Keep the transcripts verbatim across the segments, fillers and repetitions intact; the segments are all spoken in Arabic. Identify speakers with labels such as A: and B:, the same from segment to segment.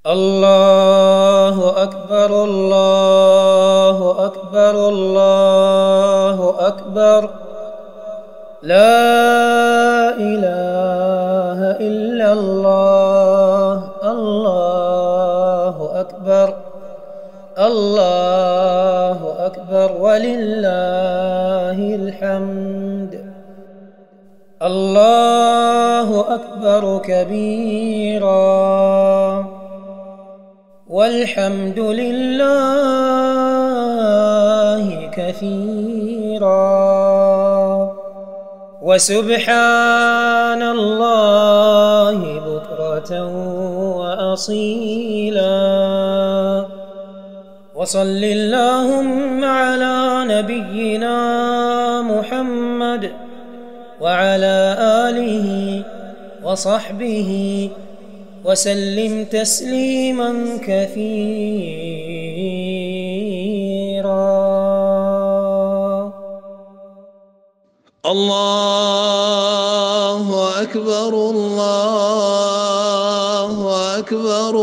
A: الله أكبر الله أكبر الله أكبر لا إله إلا الله الله أكبر الله أكبر ولله الحمد. الله أكبر كبيرا والحمد لله كثيرا وسبحان الله بكرة وأصيلا. وصل اللهم على نبينا محمد وعلى آله وصحبه وسلم تسليما كثيرا.
B: الله أكبر الله أكبر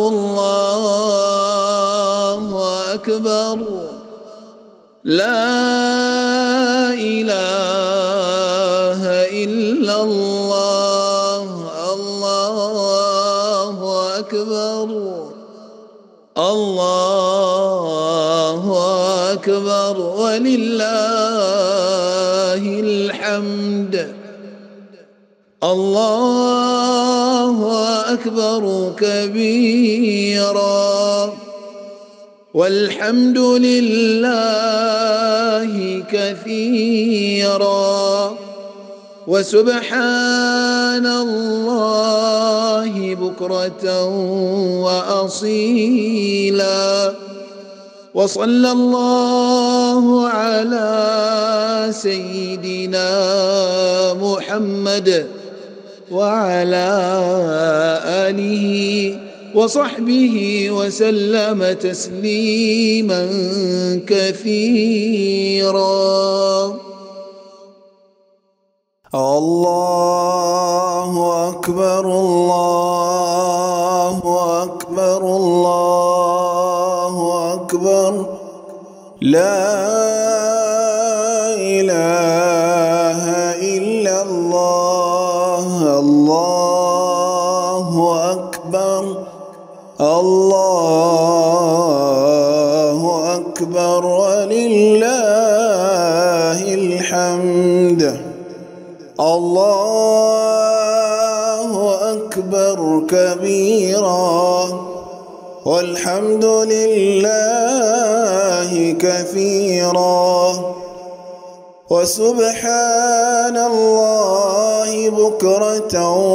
B: الله أكبر لا إله إلا الله الله أكبر الله أكبر ولله الحمد. الله أكبر كبيرا والحمد لله كثيرا وسبحان الله بكرة وأصيلا. وصلى الله على سيدنا محمد وعلى آله وصحبه وسلم تسليما كثيرا.
C: الله أكبر الله أكبر الله أكبر لا إله إلا الله الله أكبر الله أكبر ولله الحمد. الله أكبر كبيرا والحمد لله كثيرا وسبحان الله بكرة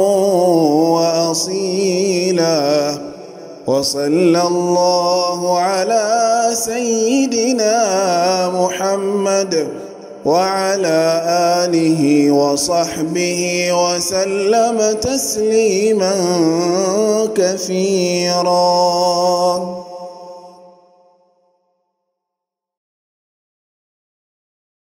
C: وأصيلا. وصلى الله على سيدنا محمد وعلى آله وصحبه وسلم تسليما كثيرا.